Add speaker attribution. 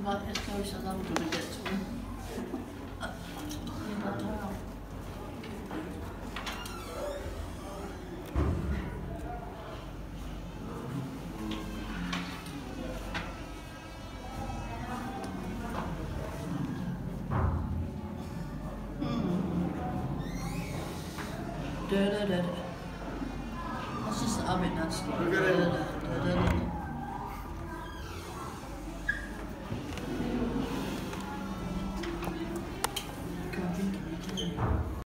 Speaker 1: about as close as I'm going to get to him. You don't know. Da da da da. That's just the oven, that's the.